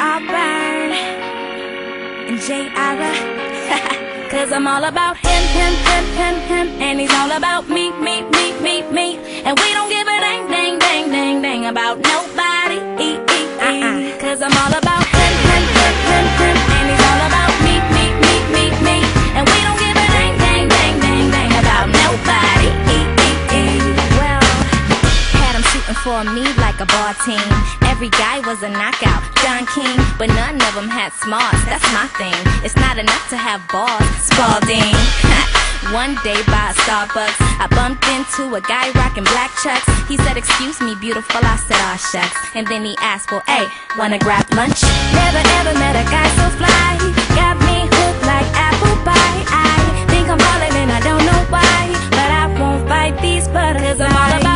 Auburn and J. Ira. Cause I'm all about him, him, him, him, him, and he's all about me, me, me, me, me. And we don't give a dang, dang, dang, dang, dang about nobody. Cause I'm all about him, him, him, him, him, and he's all about me, me, me, me, me. And we don't give a dang, dang, dang, dang, dang about nobody. Well, had him shooting for me like a ball team. Every guy was a knockout, Don King, but none of them had smarts. That's my thing. It's not enough to have balls, Spalding. One day by a Starbucks, I bumped into a guy rocking black chucks. He said, "Excuse me, beautiful." I said, "Aw, shucks." And then he asked, "Well, hey, wanna grab lunch?" Never ever met a guy so fly. Got me hooked like apple pie. I think I'm falling and I don't know why, but I won't fight these butters. I'm all about